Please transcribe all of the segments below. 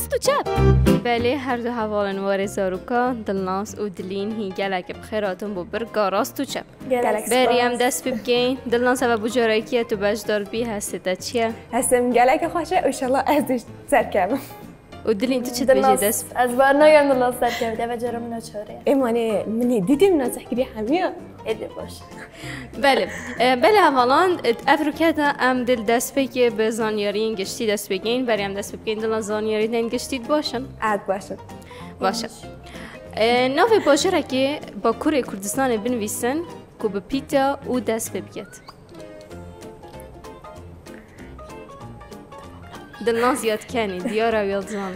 راست و چپ. بله هر دو حوالن وار زاروکا دلناس و دلین هی گلک بخیراتون بو برگا راست و چپ. بریم دست بگین دلناس و بجاره کیه تو بجدار بی هستی تا چیه؟ هستم گلک خوشه و شلا ازش سرکم. و دلین تو چی بجی دست؟ از بار نگم دلناس سرکم و جرم نچاره. ایمانه منی دیدیم نازحگیری همیا. ایده باش. بله حوالان افروکت ام دل دست بگی به زانیاری انگشتی دست بگین بریم دست بگین دل زانیاری انگشتید باشن. عاد باشن. باشه. نوع باجره که با کره کردستان بنویسن که به پیتا او دست بگید. دلنا زیاد کنی دیاره ویلزان.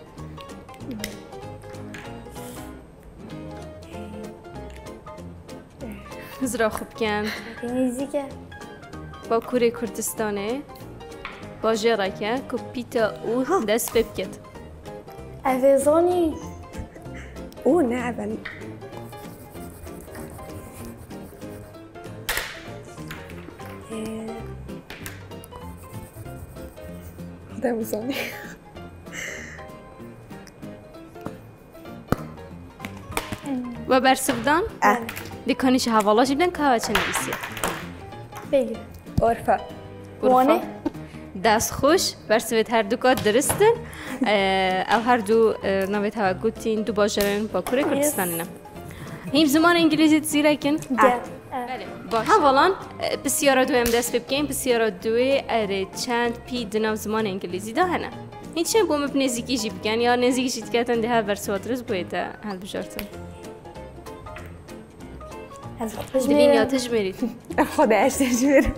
زرا خوب کن. نزدیکه. با کره کردستانه باجره که پیتا او دست بگید. اوزانی. او نه اول. خدا بزنی. و برسودان؟ دیکنیش حوالاش بدن که چه نویسیه؟ بگیر. عرفه. وانه؟ دست خوش برسوید هر دو کات درستن او هر دو نوید توقعتین دو باجرین با کره کردستان نه هیم زمان انگلیزی زیرا کن؟ بله باش حوالان بسیارا دویم دست بگیم بسیارا دوی اره چند پی دنام زمان انگلیزی ده هنه هیچ چند بوم بنزیکی جی بگن یا نزیکی جید کتن ده هر برسوات رز باید هل بجارتن دلین یا تجمیرید خدا اش تجمیر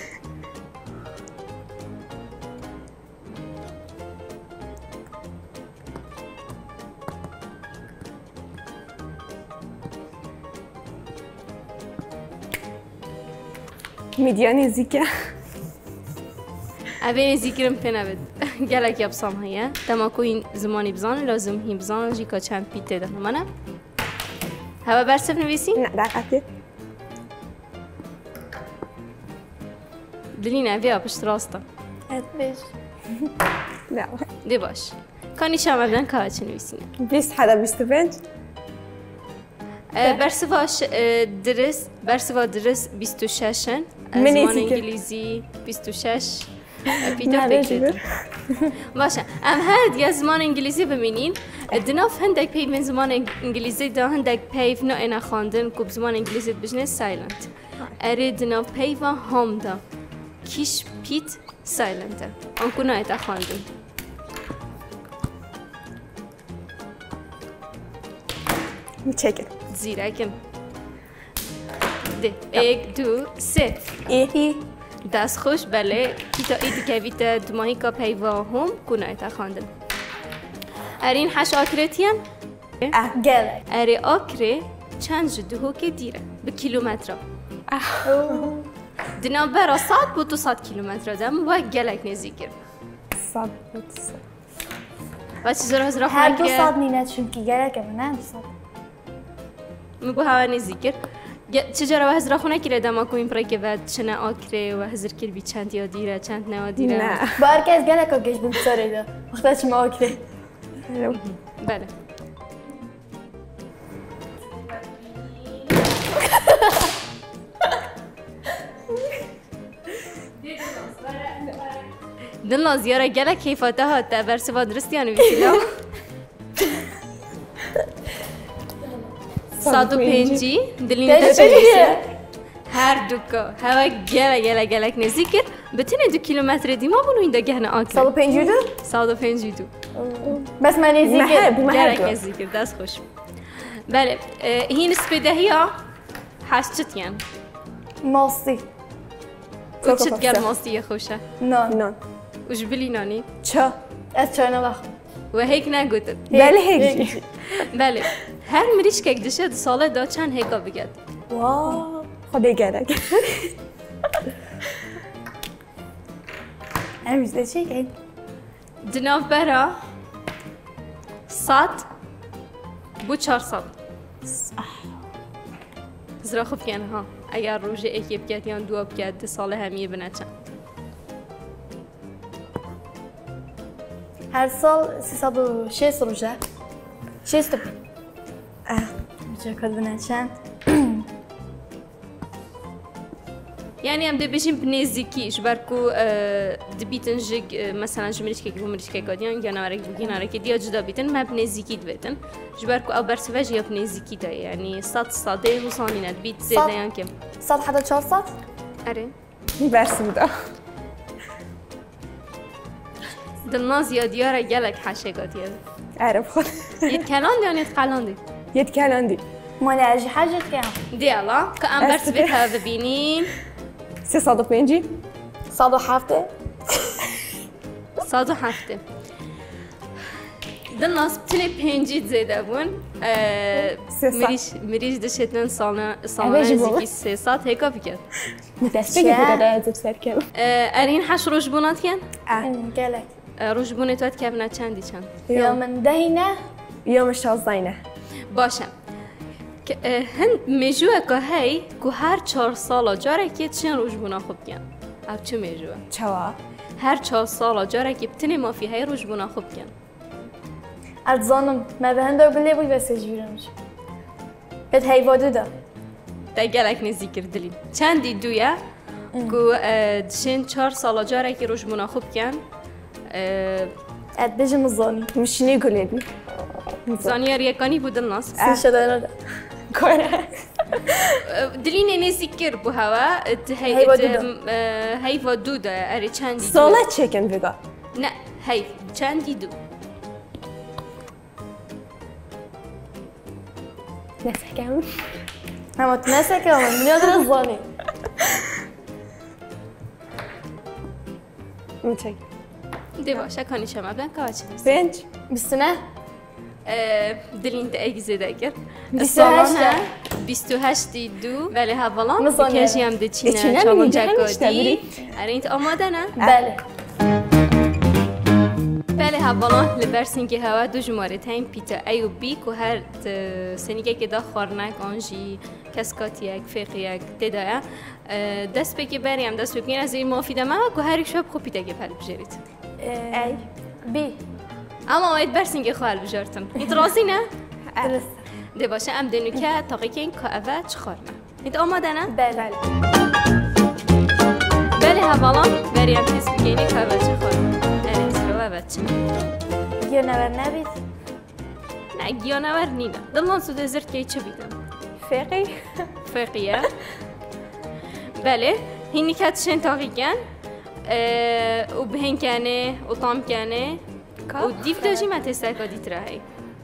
میدیانی زیکه اوه زیکرم پنابد گلک یابسام هیا تماکو این زمانی بزان لازم هی بزان جیکا چند پیته ده همانه هوا برسف نویسی؟ نه دقیقه دلین اوه پشت راستا بیش نه دی باش کانی شما بدن که چه نویسین 20 حدا 25 برسواش درس برسوا درس 26 من زمان ایزی انگلیزی 26 پیتر فکرت باشه ام هر دیگه زمان انگلیزی ببینین دناف هندک پی من زمان انگلیزی دا هندک پیف نه اینا خواندن که زمان انگلیزی بجنه سایلنت اره دناف پی و هم دا کیش پیت سایلنته آنکو نه ایتا خواندن میچکن زیرکم ده یک دو سه ای دست خوش بله پیتا ایدی که ویتا دماهی که پیوا هم کنه ایتا خواندن ارین حش آکرتیان؟ گل اری آکره چند جدو که دیره به کیلومتر دینا برا 100 بود 200 کیلومتر دم و گلک نزدیکه 100 و چیزا رو هزار هر خونه 200 نینه چون که گله که من 200 میگو هوا نزدیکه چجورا و هزار خونه که دم کو این پره که بعد چنه آکره و هزار کل بی چند یا دیره چند نه دیره نه بار که از گله که گیش بمساره ده وقتا چه ما آکره بله دلنا زیاره گله کیفاته ها تا برسوا درستیانو بیسیلا 105 دلین تشریسه هر دوکا هوا گلک نزدیکه بتونه 2 کیلومتر دیما بونو این دا گهنه آکره 152 152 بس من نزدیکه گلک نزدیکه دست خوش بله هی نسبه دهی ها هشتتیان ماستی کچت گر ماستی خوشه نان وش بلی نانی چا از چای نبخ و هیک نگوتد بله هیچ بله هر مریش که دشه ساله دا چند هیکا بگد واو خدا گلک امروز چی که دناف برا 100 بو 400 زرا خوب کنه ها اگر روژه اکی بگد یا دو بگد ساله همیه بنچن هر سال 306 روزه 6 روزه کدوم چند يعني ام دبيجين بنزيكي جبركو دبيتن جيج مثلا جمريش كي جمريش كي قاديان يا نارك بيجين نارك دي جدا بيتن ما بنزيكي دبيتن جبركو او برسفاج يا بنزيكي ده يعني صاد وصانينا دبيت زيد يعني كم صاد حدا 4 صاد اري برسم ده دلناز يا ديارة جالك حاشي قاديان عرب خود يتكلم يعني يتقالون يتكلم دي ما لاجي حاجه كام دي الله كأم برسفتها ببينين 305 صاد حافته صاد حفته دلناز بتني بينجي زيد ابون مريش دشتن صالنا زيكي سيسات هيكا بكت متأسفة كده لازم سركب ارين حش روجبونات كان قالك روجبونت وقت كابنا چندی چند يوم دهينا يوم الشازداينة باشه هند میجوه که هی که هر 4 سالا جاره که چین روجبونا خوب کن اب چه میجوه؟ چوا هر 4 سالا جاره که بتنی ما فی هی روجبونا خوب کن اتظنم ما بهندو بلي بوي بس جبرمش بد هي ودودا تا گلک نزدیک کردلی چندی دویه که دشین 4 سالا جاره که روجبونا خوب کن اد بيجي مزاني مش نيقول يدي زانیار یکانی بود الناس شدانا كورة دلینه نزدیکر بو هوا هی و دوده اری چندی دو صالة تشيكن بقى نه هی چندی دو نفح كامل هم متمسكه ومن يقدر الظاني متشك دی باشه کانی شما بلن که چی بنج بالسنه دلین تا اگزه داگر 28 28 دو ولی هاولان مصانع. بکشی هم ده چینه چینه چالون می‌گی، همین جکادی اشتبری. ارینت آماده نه؟ بله بله هاولان لبرسینگی هوا دو جماره تایم پیتا ای و بی که هر سنیگه که دا خورنک آنجی کسکاتیک فقیک دیدایا دست بگی بریم دست بگین از این مافیده ما که هر یک شب خوب پیتا گه پل بجرید اي بي اما باید برسینگی خوال بجارتم ایت رازی نه؟ درست دی باشه ام دنو که تاقی که این که اوه چه خورنه ایت آماده نه؟ بله بله هاولان بریم تیز بگینی که اوه چه خورنه ارینت رو اوه چه يا نور نبيت نه گیانور نینه دلان سوده زرد که چه بیدم فقي فقیه بله هینی که تشن تاقیگن و بهن کنه و طام کنه و دیف داجی ما تستاکا دیت راهی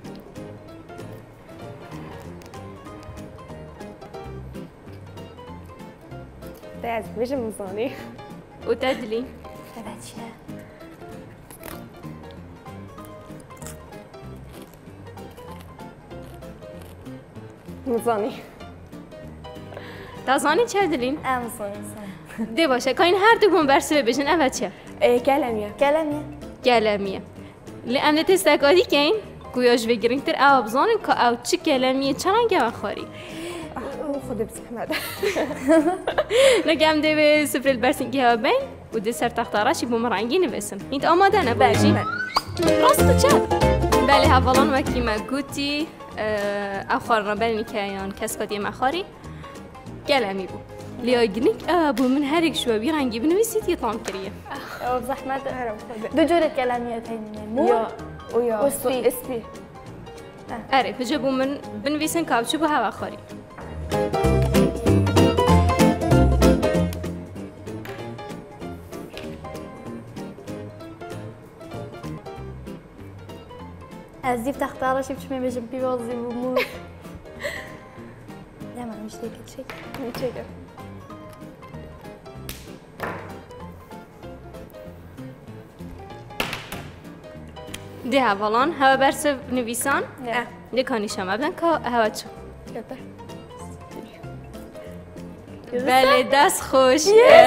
ده بيجي مزاني و تدلی تبعتشنا مزاني تازانی چه دلین؟ امزون دی باشه که این هر دو بون برسه ببیشن اوه چه؟ كلامية كلامي گلمیه لأن تستاکا دی کن گویاش بگیرین تر او بزانین که او چه گلمیه چرنگه بخوری خد بزحمة نگم دی به سفر البرسینگی ها بین و دی سر تختاراشی بومرنگی نویسم اینت آماده نباجی راست چه؟ بله هاولان وکی ما گوتی او خورنا بلنی که یان کس کادی مخاری گلمی بود لیا گنیک بو من هر یک شوابی رنگی بنویسید یه طعم کریه او بزحمة دو جورة كلاميات هين مو يا ويا وسبي. اسبي اره بجا بو من بنویسن که چه بو هوا خاری عزيف تختار شي بتشمي بجنب بي وظي بمو لا ما مش ديك شيء متشكر دی هاولان هوا برس نویسان نه. دی کانی شما بلن که هوا چه بله دست خوش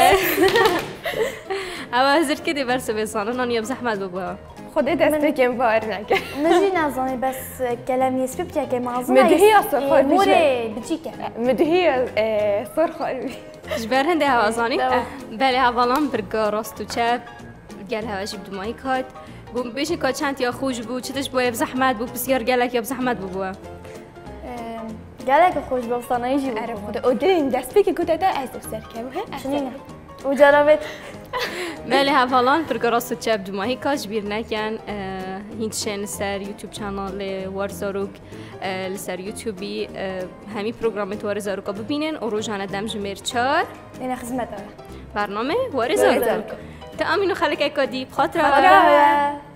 هوا هزر که دی برس بسانه نانی اب زحمت ببوا خد دست بكم بار نكر مجي نظامي بس كلامي سبب تاعك معظم مدهية صفر موري بتجيك مدهية صرخ قلبي جبر هنده هوا زانی دوا. بله هاولان برگا راست و چپ گل هوا جیب دمایی کات بو بيش كا چند یا خوش بو چتش بو بزحمت بو بسیار گلک یا بزحمت بو گلک خوش با صنایجی بود عرف خدا اودین دست بگی گوده ده از دفتر که چنینه و جرابت بله هفالان پرگراس چپ دماهی کاش بیر نکن هیچ شن سر یوتیوب چنل وارزاروک لسر یوتیوبی همی پروگرامت وارزاروکا ببینن و روزانه دم جمیر 4 این خدمت برنامه وارزاروک تا امینو خلک اکادی بخاطر داره